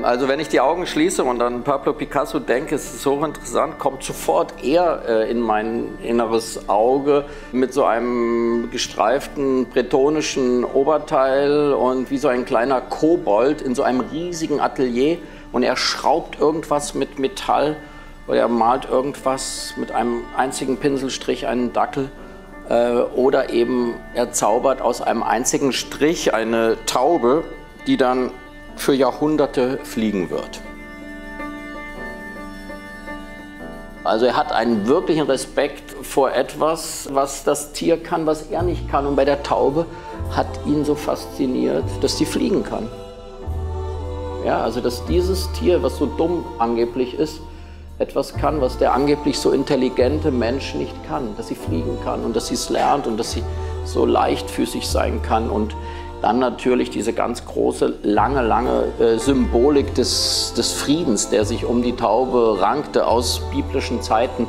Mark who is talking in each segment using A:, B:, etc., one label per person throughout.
A: Also wenn ich die Augen schließe und an Pablo Picasso denke, ist es hochinteressant, kommt sofort er in mein inneres Auge mit so einem gestreiften bretonischen Oberteil und wie so ein kleiner Kobold in so einem riesigen Atelier, und er schraubt irgendwas mit Metall oder er malt irgendwas mit einem einzigen Pinselstrich, einen Dackel, oder eben er zaubert aus einem einzigen Strich eine Taube, die dann für Jahrhunderte fliegen wird. Also er hat einen wirklichen Respekt vor etwas, was das Tier kann, was er nicht kann. Und bei der Taube hat ihn so fasziniert, dass sie fliegen kann. Ja, also dass dieses Tier, was so dumm angeblich ist, etwas kann, was der angeblich so intelligente Mensch nicht kann. Dass sie fliegen kann und dass sie es lernt und dass sie so leichtfüßig sein kann. Und dann natürlich diese ganz große, lange Symbolik des Friedens, der sich um die Taube rankte aus biblischen Zeiten.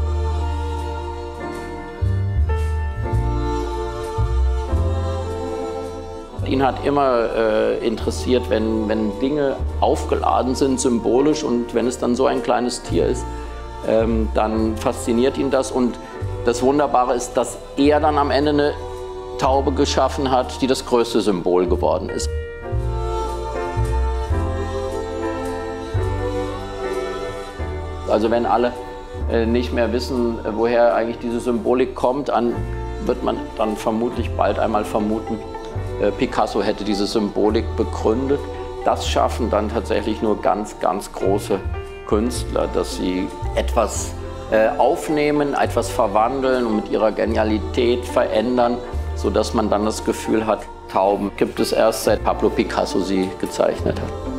A: Ihn hat immer interessiert, wenn Dinge aufgeladen sind, symbolisch, und wenn es dann so ein kleines Tier ist, dann fasziniert ihn das. Und das Wunderbare ist, dass er dann am Ende eine Taube geschaffen hat, die das größte Symbol geworden ist. Also wenn alle nicht mehr wissen, woher eigentlich diese Symbolik kommt, wird man dann vermutlich bald einmal vermuten, Picasso hätte diese Symbolik begründet. Das schaffen dann tatsächlich nur ganz große Künstler, dass sie etwas aufnehmen, etwas verwandeln und mit ihrer Genialität verändern, sodass man dann das Gefühl hat, Tauben gibt es erst seit Pablo Picasso sie gezeichnet hat.